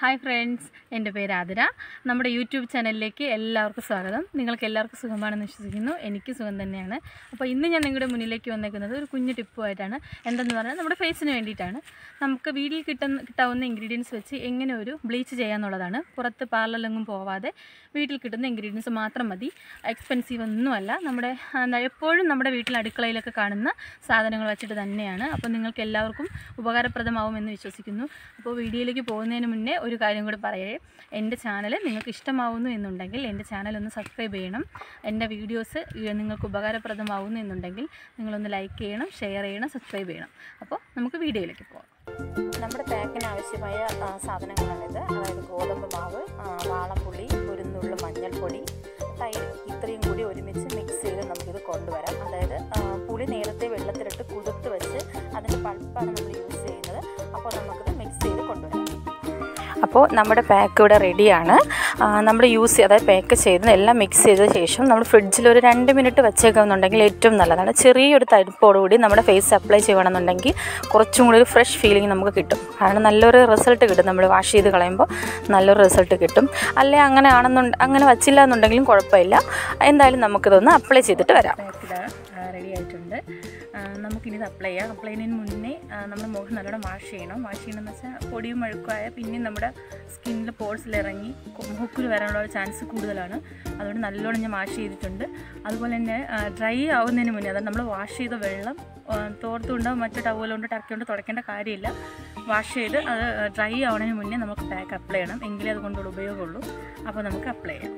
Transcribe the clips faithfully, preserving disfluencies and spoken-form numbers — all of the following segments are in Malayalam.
ഹായ് ഫ്രണ്ട്സ്, എൻ്റെ പേര് ആതിര. നമ്മുടെ യൂട്യൂബ് ചാനലിലേക്ക് എല്ലാവർക്കും സ്വാഗതം. നിങ്ങൾക്ക് എല്ലാവർക്കും സുഖമാണെന്ന് വിശ്വസിക്കുന്നു. എനിക്ക് സുഖം തന്നെയാണ്. അപ്പോൾ ഇന്ന് ഞാൻ നിങ്ങളുടെ മുന്നിലേക്ക് വന്നേക്കുന്നത് ഒരു കുഞ്ഞു ടിപ്പുമായിട്ടാണ്. എന്തെന്ന് പറഞ്ഞാൽ നമ്മുടെ ഫേസിന് വേണ്ടിയിട്ടാണ്. നമുക്ക് വീട്ടിൽ കിട്ടുന്ന കിട്ടാവുന്ന ഇൻഗ്രീഡിയൻസ് വെച്ച് എങ്ങനെ ഒരു ബ്ലീച്ച് ചെയ്യാമെന്നുള്ളതാണ്. പുറത്ത് പാർലറിലെങ്ങും പോവാതെ വീട്ടിൽ കിട്ടുന്ന ഇൻഗ്രീഡിയൻസ് മാത്രം മതി. എക്സ്പെൻസീവ് ഒന്നുമല്ല. നമ്മുടെ എപ്പോഴും നമ്മുടെ വീട്ടിൽ അടുക്കളയിലൊക്കെ കാണുന്ന സാധനങ്ങൾ വെച്ചിട്ട് തന്നെയാണ്. അപ്പോൾ നിങ്ങൾക്ക് എല്ലാവർക്കും ഉപകാരപ്രദമാവുമെന്ന് വിശ്വസിക്കുന്നു. അപ്പോൾ വീഡിയോയിലേക്ക് പോകുന്നതിന് മുന്നേ ഒരു കാര്യം കൂടി പറയേ, എൻ്റെ ചാനൽ നിങ്ങൾക്ക് ഇഷ്ടമാവുന്നു എന്നുണ്ടെങ്കിൽ എൻ്റെ ചാനൽ ഒന്ന് സബ്സ്ക്രൈബ് ചെയ്യണം. എൻ്റെ വീഡിയോസ് നിങ്ങൾക്ക് ഉപകാരപ്രദമാവുന്നു എന്നുണ്ടെങ്കിൽ നിങ്ങളൊന്ന് ലൈക്ക് ചെയ്യണം, ഷെയർ ചെയ്യണം, സബ്സ്ക്രൈബ് ചെയ്യണം. അപ്പോൾ നമുക്ക് വീഡിയോയിലേക്ക് പോകാം. നമ്മുടെ പാക്കിന് ആവശ്യമായ സാധനങ്ങളാണിത്. അതായത് ഗോതമ്പ് മാവ്, വാളംപുളി, ഒരു നുള്ളു മഞ്ഞൾപ്പൊടി, തൈര്, ഇത്രയും കൂടി ഒരുമിച്ച് മിക്സ് ചെയ്ത് നമുക്കിത് കൊണ്ടുവരാം. അതായത് പുളി നേരത്തെ വെള്ളത്തിലിട്ട് കുതിർത്ത് വെച്ച് അതിൻ്റെ പൾപ്പാണ് നമ്മൾ യൂസ് ചെയ്യുന്നത്. അപ്പോൾ നമുക്കിത് മിക്സ് ചെയ്ത് കൊണ്ടുവരാം. അപ്പോൾ നമ്മുടെ പാക്ക് ഇവിടെ റെഡിയാണ്. നമ്മൾ യൂസ് അതായത് പാക്ക് ചെയ്ത് എല്ലാം മിക്സ് ചെയ്ത ശേഷം നമ്മൾ ഫ്രിഡ്ജിൽ ഒരു രണ്ട് മിനിറ്റ് വെച്ചേക്കുന്നുണ്ടെങ്കിൽ ഏറ്റവും നല്ലതാണ്. ചെറിയൊരു തണുപ്പോടുകൂടി നമ്മുടെ ഫേസ് അപ്ലൈ ചെയ്യണമെന്നുണ്ടെങ്കിൽ കുറച്ചും കൂടി ഒരു ഫ്രഷ് ഫീലിംഗ് നമുക്ക് കിട്ടും. കാരണം നല്ലൊരു റിസൾട്ട് കിട്ടും. നമ്മൾ വാഷ് ചെയ്ത് കളയുമ്പോൾ നല്ലൊരു റിസൾട്ട് കിട്ടും. അല്ലെ അങ്ങനെ ആണെന്നുണ്ട് അങ്ങനെ വച്ചില്ല എന്നുണ്ടെങ്കിലും കുഴപ്പമില്ല. എന്തായാലും നമുക്കിതൊന്ന് അപ്ലൈ ചെയ്തിട്ട് വരാം. റെഡി ആയിട്ടുണ്ട്. നമുക്കിനി ഇത് അപ്ലൈ ചെയ്യാം. അപ്ലൈ ചെയ്യുന്നതിന് മുന്നേ നമ്മുടെ മുഖം നല്ലോണം വാഷ് ചെയ്യണം. വാഷ് ചെയ്യണമെന്ന് വെച്ചാൽ പൊടിയും മഴുക്കുമായ പിന്നെ നമ്മുടെ സ്കിന്നിൽ പോഴ്സിലിറങ്ങി മൂക്കിൽ വരാനുള്ള ഒരു ചാൻസ് കൂടുതലാണ്. അതുകൊണ്ട് നല്ലോണം ഞാൻ വാഷ് ചെയ്തിട്ടുണ്ട്. അതുപോലെ തന്നെ ഡ്രൈ ആവുന്നതിന് മുന്നേ, അതായത് നമ്മൾ വാഷ് ചെയ്ത വെള്ളം തോർത്തുകൊണ്ട് മറ്റു ടവലുകൊണ്ട് ടർക്കി കൊണ്ട് തുടയ്ക്കേണ്ട കാര്യമില്ല. വാഷ് ചെയ്ത് അത് ഡ്രൈ ആവുന്നതിന് മുന്നേ നമുക്ക് പാക്ക് അപ്ലൈ ചെയ്യണം. എങ്കിലേ അതുകൊണ്ടുള്ള ഉപയോഗമുള്ളൂ. അപ്പോൾ നമുക്ക് അപ്ലൈ ചെയ്യാം.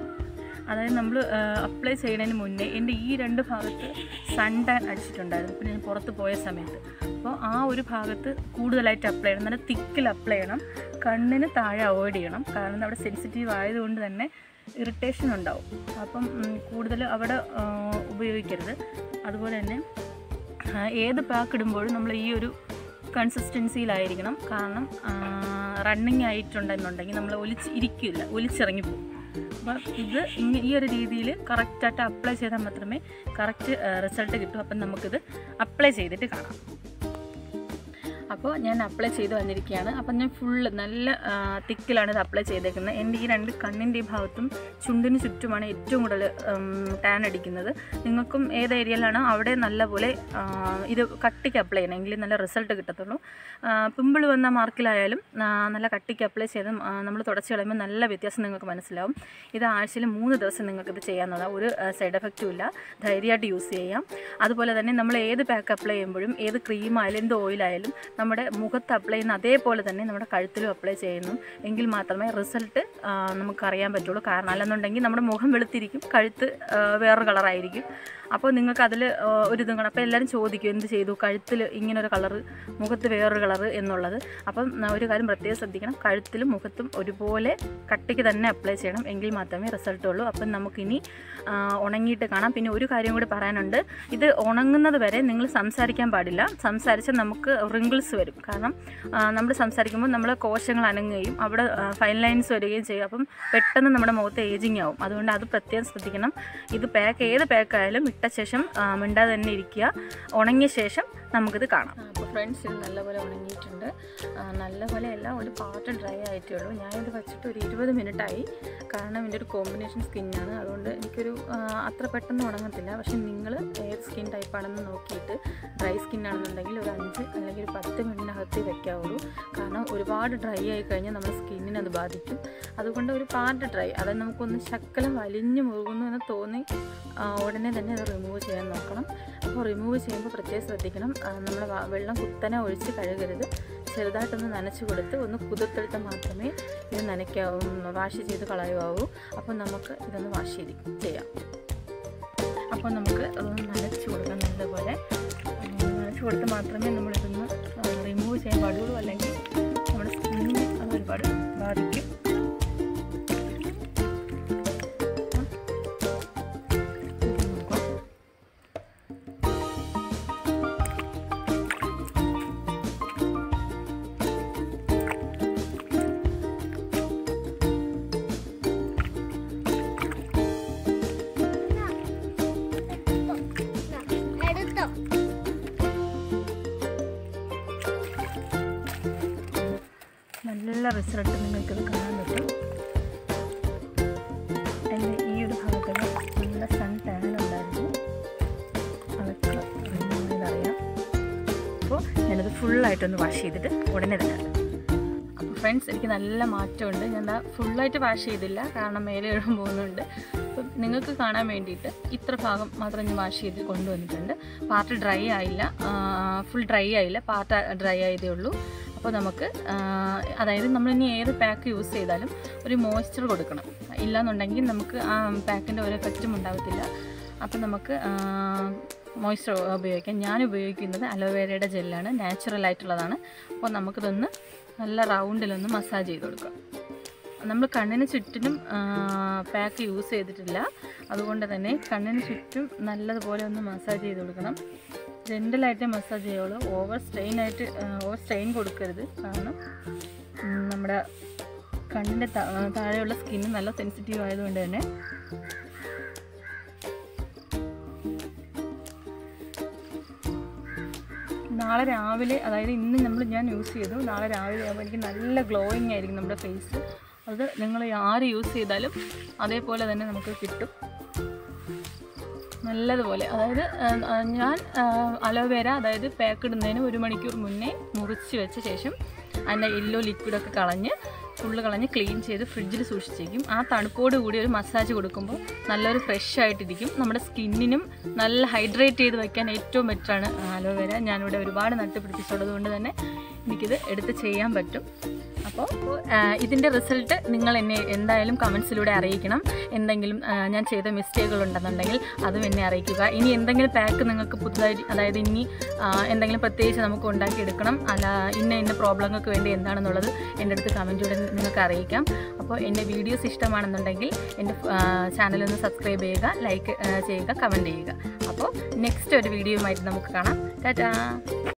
അതായത് നമ്മൾ അപ്ലൈ ചെയ്യുന്നതിന് മുന്നേ എൻ്റെ ഈ രണ്ട് ഭാഗത്ത് സൺ ടാൻ അടിച്ചിട്ടുണ്ടായിരുന്നു. പിന്നെ ഞാൻ പുറത്ത് പോയ സമയത്ത്. അപ്പോൾ ആ ഒരു ഭാഗത്ത് കൂടുതലായിട്ട് അപ്ലൈ ചെയ്യണം. നല്ല തിക്കിൽ അപ്ലൈ ചെയ്യണം. കണ്ണിന് താഴെ അവോയ്ഡ് ചെയ്യണം. കാരണം അവിടെ സെൻസിറ്റീവ് ആയതുകൊണ്ട് തന്നെ ഇറിറ്റേഷൻ ഉണ്ടാവും. അപ്പം കൂടുതൽ അവിടെ ഉപയോഗിക്കരുത്. അതുപോലെ തന്നെ ഏത് പാക്ക് ഇടുമ്പോഴും നമ്മൾ ഈ ഒരു കൺസിസ്റ്റൻസിയിലായിരിക്കണം. കാരണം റണ്ണിങ് ആയിട്ടുണ്ടെന്നുണ്ടെങ്കിൽ നമ്മൾ ഒലിച്ച് ഇരിക്കില്ല, ഒലിച്ചിറങ്ങിപ്പോകും. അപ്പോൾ ഇത് ഇങ്ങനെ ഈ ഒരു രീതിയിൽ കറക്റ്റായിട്ട് അപ്ലൈ ചെയ്താൽ മാത്രമേ കറക്റ്റ് റിസൾട്ട് കിട്ടൂ. അപ്പം നമുക്കിത് അപ്ലൈ ചെയ്തിട്ട് കാണാം. അപ്പോൾ ഞാൻ അപ്ലൈ ചെയ്ത് വന്നിരിക്കുകയാണ്. അപ്പം ഞാൻ ഫുള്ള് നല്ല തിക്കിലാണ് ഇത് അപ്ലൈ ചെയ്തേക്കുന്നത്. എൻ്റെ ഈ രണ്ട് കണ്ണിൻ്റെ ഈ ഭാഗത്തും ചുണ്ടിന് ചുറ്റുമാണ് ഏറ്റവും കൂടുതൽ ടാൻ അടിക്കുന്നത്. നിങ്ങൾക്കും ഏത് ഏരിയയിലാണോ അവിടെ നല്ലപോലെ ഇത് കട്ടിക്ക് അപ്ലൈ ചെയ്യണം. എങ്കിലും നല്ല റിസൾട്ട് കിട്ടത്തുള്ളൂ. പിമ്പിൾ വന്ന മാർക്കിലായാലും നല്ല കട്ടിക്ക് അപ്ലൈ ചെയ്ത് നമ്മൾ തുടച്ച് കളയുമ്പോൾ നല്ല വ്യത്യാസം നിങ്ങൾക്ക് മനസ്സിലാവും. ഇത് ആഴ്ചയിൽ മൂന്ന് ദിവസം നിങ്ങൾക്കിത് ചെയ്യാവുന്നതാണ്. ഒരു സൈഡ് എഫക്റ്റും ഇല്ല. ധൈര്യമായിട്ട് യൂസ് ചെയ്യാം. അതുപോലെ തന്നെ നമ്മൾ ഏത് പാക്ക് അപ്ലൈ ചെയ്യുമ്പോഴും ഏത് ക്രീമായാലും എന്ത് ഓയിലായാലും നമ്മുടെ മുഖത്ത് അപ്ലൈ ചെയ്യുന്ന അതേപോലെ തന്നെ നമ്മുടെ കഴുത്തിലും അപ്ലൈ ചെയ്യുന്നു. എങ്കിൽ മാത്രമേ റിസൾട്ട് നമുക്കറിയാൻ പറ്റുള്ളൂ. കാരണം അല്ലെന്നുണ്ടെങ്കിൽ നമ്മുടെ മുഖം വെളുത്തിരിക്കും, കഴുത്ത് വേറൊരു കളറായിരിക്കും. അപ്പോൾ നിങ്ങൾക്ക് അതിൽ ഒരു ഇതും കാണാം. അപ്പോൾ എല്ലാവരും ചോദിക്കും എന്ത് ചെയ്തു കഴുത്തിൽ ഇങ്ങനൊരു കളറ്, മുഖത്ത് വേറൊരു കളറ് എന്നുള്ളത്. അപ്പം ഒരു കാര്യം പ്രത്യേകം ശ്രദ്ധിക്കണം. കഴുത്തിലും മുഖത്തും ഒരുപോലെ കട്ടിക്ക് തന്നെ അപ്ലൈ ചെയ്യണം. എങ്കിൽ മാത്രമേ റിസൾട്ട് ഉള്ളൂ. അപ്പം നമുക്കിനി ഉണങ്ങിയിട്ട് കാണാം. പിന്നെ ഒരു കാര്യം കൂടി പറയാനുണ്ട്. ഇത് ഉണങ്ങുന്നത് വരെ നിങ്ങൾ സംസാരിക്കാൻ പാടില്ല. സംസാരിച്ചാൽ നമുക്ക് റിങ്കിൾസ് വരും. കാരണം നമ്മൾ സംസാരിക്കുമ്പോൾ നമ്മൾ കോശങ്ങൾ അനങ്ങുകയും അവിടെ ഫൈൻ ലൈൻസ് വരികയും ചെയ്യും. അപ്പം പെട്ടെന്ന് നമ്മുടെ മുഖത്ത് ഏജിങ് ആവും. അതുകൊണ്ട് അത് പ്രത്യേകം ശ്രദ്ധിക്കണം. ഇത് പാക്ക് ഏത് പാക്കായാലും ഇട്ട ശേഷം മിണ്ടാതെ തന്നെ ഇരിക്കുക. ഉണങ്ങിയ ശേഷം നമുക്കിത് കാണാം. അപ്പോൾ ഫ്രണ്ട്സ്, ഇത് നല്ലപോലെ ഉണങ്ങിയിട്ടുണ്ട്. നല്ലപോലെ എല്ലാം ഒരു പാർട്ട് ഡ്രൈ ആയിട്ടേ ഉള്ളൂ. ഞാനിത് വെച്ചിട്ട് ഒരു ഇരുപത് മിനിറ്റായി. കാരണം ഇതിൻ്റെ ഒരു കോമ്പിനേഷൻ സ്കിന്നാണ്. അതുകൊണ്ട് എനിക്കൊരു അത്ര പെട്ടെന്ന് ഉണങ്ങത്തില്ല. പക്ഷെ നിങ്ങൾ ഏത് സ്കിൻ ടൈപ്പാണെന്ന് നോക്കിയിട്ട് ഡ്രൈ സ്കിന്നാണെന്നുണ്ടെങ്കിൽ ഒരു അഞ്ച് അല്ലെങ്കിൽ ഒരു പത്ത് മിനിറ്റിനകത്ത് വെക്കാവുള്ളൂ. കാരണം ഒരുപാട് ഡ്രൈ ആയി കഴിഞ്ഞാൽ നമ്മുടെ സ്കിന്നിനെ അത് ബാധിക്കും. അതുകൊണ്ട് ഒരു പാർട്ട് ഡ്രൈ, അതായത് നമുക്കൊന്ന് ശക്കലം വലിഞ്ഞു മുറുകുന്നു എന്ന് തോന്നി ഉടനെ തന്നെ അത് റിമൂവ് ചെയ്യാൻ നോക്കണം. അപ്പോൾ റിമൂവ് ചെയ്യുമ്പോൾ പ്രത്യേകം ശ്രദ്ധിക്കണം. നമ്മൾ വെള്ളം കുത്തനെ ഒഴിച്ച് കഴുകരുത്. ചെറുതായിട്ടൊന്ന് നനച്ച് കൊടുത്ത് ഒന്ന് കുതിർത്തെടുത്താൽ മാത്രമേ ഇത് നനയ്ക്കാവൂ, വാഷ് ചെയ്ത് കളയുമാവൂ. അപ്പോൾ നമുക്ക് ഇതൊന്ന് വാഷ് ചെയ്ത് ചെയ്യാം. അപ്പോൾ നമുക്ക് അതൊന്ന് നനച്ച് കൊടുക്കാം. നല്ലപോലെ നനച്ച് കൊടുത്ത് മാത്രമേ നമ്മളിതൊന്ന് റിമൂവ് ചെയ്യാൻ പാടുള്ളൂ. അല്ലെങ്കിൽ നമ്മുടെ സ്കിന്നിന് അത് ഒരുപാട് ബാധിക്കും. നല്ല റിസൾട്ട് നിങ്ങൾക്കിത് കാണാൻ പറ്റും. എൻ്റെ ഈ ഒരു ഭാഗത്തൊക്കെ നല്ല സൺ ടാൻ ഉണ്ടായിരുന്നു, അതൊക്കെ റിമൂവ് അപ്പോൾ ഞാനത് ഫുള്ളായിട്ടൊന്ന് വാഷ് ചെയ്തിട്ട് ഉടനെ തന്നെ. അപ്പോൾ ഫ്രണ്ട്സ്, എനിക്ക് നല്ല മാറ്റമുണ്ട്. ഞാൻ ഫുള്ളായിട്ട് വാഷ് ചെയ്തില്ല, കാരണം മേലെ ഇടാൻ പോകുന്നുണ്ട്. അപ്പം നിങ്ങൾക്ക് കാണാൻ വേണ്ടിയിട്ട് ഇത്ര ഭാഗം മാത്രം ഞാൻ വാഷ് ചെയ്ത് കൊണ്ടുവന്നിട്ടുണ്ട്. പാർട്ട് ഡ്രൈ ആയില്ല, ഫുൾ ഡ്രൈ ആയില്ല, പാർട്ട് ഡ്രൈ ആയതേ ഉള്ളൂ. അപ്പോൾ നമുക്ക് അതായത് നമ്മളിനി ഏത് പാക്ക് യൂസ് ചെയ്താലും ഒരു മോയ്സ്ചർ കൊടുക്കണം, ഇല്ലയെന്നുണ്ടെങ്കിൽ നമുക്ക് ആ പാക്കിൻ്റെ ഒരു എഫക്റ്റും ഉണ്ടാകത്തില്ല. അപ്പോൾ നമുക്ക് മോയ്സ്ചർ ഉപയോഗിക്കാം. ഞാൻ ഉപയോഗിക്കുന്നത് അലോവേരയുടെ ജെല്ലാണ്, നാച്ചുറലായിട്ടുള്ളതാണ്. അപ്പോൾ നമുക്കിതൊന്ന് നല്ല റൗണ്ടിലൊന്ന് മസാജ് ചെയ്ത് കൊടുക്കാം. നമ്മൾ കണ്ണിന് ചുറ്റിനും പാക്ക് യൂസ് ചെയ്തിട്ടില്ല, അതുകൊണ്ട് തന്നെ കണ്ണിന് ചുറ്റും നല്ലതുപോലെ ഒന്ന് മസാജ് ചെയ്ത് കൊടുക്കണം. ജെൻ്റലായിട്ട് മസാജ് ചെയ്യുള്ളൂ, ഓവർ സ്ട്രെയിൻ ആയിട്ട് ഓവർ സ്ട്രെയിൻ കൊടുക്കരുത്. കാരണം നമ്മുടെ കണ്ണിൻ്റെ താഴെയുള്ള സ്കിന്ന് നല്ല സെൻസിറ്റീവ് ആയതുകൊണ്ട് തന്നെ നാളെ രാവിലെ, അതായത് ഇന്ന് നമ്മൾ ഞാൻ യൂസ് ചെയ്തു, നാളെ രാവിലെ ആകുമ്പോൾ എനിക്ക് നല്ല ഗ്ലോയിങ് ആയിരിക്കും നമ്മുടെ ഫേസ്. അത് നിങ്ങൾ ആര് യൂസ് ചെയ്താലും അതേപോലെ തന്നെ നമുക്ക് കിട്ടും നല്ലതുപോലെ. അതായത് ഞാൻ അലോവേര അതായത് പാക്ക് ഇടുന്നതിന് ഒരു മണിക്കൂർ മുന്നേ മുറിച്ച് വെച്ച ശേഷം അതിൻ്റെ യെല്ലോ ലിക്വിഡൊക്കെ കളഞ്ഞ് ഫുള്ള് കളഞ്ഞ് ക്ലീൻ ചെയ്ത് ഫ്രിഡ്ജിൽ സൂക്ഷിച്ചേക്കും. ആ തണുപ്പോട് കൂടി ഒരു മസാജ് കൊടുക്കുമ്പോൾ നല്ലൊരു ഫ്രഷ് ആയിട്ടിരിക്കും. നമ്മുടെ സ്കിന്നിനും നല്ല ഹൈഡ്രേറ്റ് ചെയ്ത് വയ്ക്കാൻ ഏറ്റവും ബെറ്ററാണ് അലോവേര. ഞാനിവിടെ ഒരുപാട് നട്ടുപിടിപ്പിച്ചുള്ളത് കൊണ്ട് തന്നെ എനിക്കിത് എടുത്ത് ചെയ്യാൻ പറ്റും. അപ്പോൾ ഇതിൻ്റെ റിസൾട്ട് നിങ്ങൾ എന്നെ എന്തായാലും കമൻസിലൂടെ അറിയിക്കണം. എന്തെങ്കിലും ഞാൻ ചെയ്ത മിസ്റ്റേക്കുകൾ ഉണ്ടെന്നുണ്ടെങ്കിൽ അതും എന്നെ അറിയിക്കുക. ഇനി എന്തെങ്കിലും പാക്ക് നിങ്ങൾക്ക് പുതുതായിട്ട്, അതായത് ഇനി എന്തെങ്കിലും പ്രത്യേകിച്ച് നമുക്ക് ഉണ്ടാക്കിയെടുക്കണം, അല്ല ഇന്ന ഇന്ന പ്രോബ്ലങ്ങൾക്ക് വേണ്ടി എന്താണെന്നുള്ളത് എൻ്റെ അടുത്ത് കമൻറ്റിലൂടെ നിങ്ങൾക്ക് അറിയിക്കാം. അപ്പോൾ എൻ്റെ വീഡിയോസ് ഇഷ്ടമാണെന്നുണ്ടെങ്കിൽ എൻ്റെ ചാനലൊന്ന് സബ്സ്ക്രൈബ് ചെയ്യുക, ലൈക്ക് ചെയ്യുക, കമൻറ്റ് ചെയ്യുക. അപ്പോൾ നെക്സ്റ്റ് ഒരു വീഡിയോയുമായിട്ട് നമുക്ക് കാണാം. ടാറ്റാ.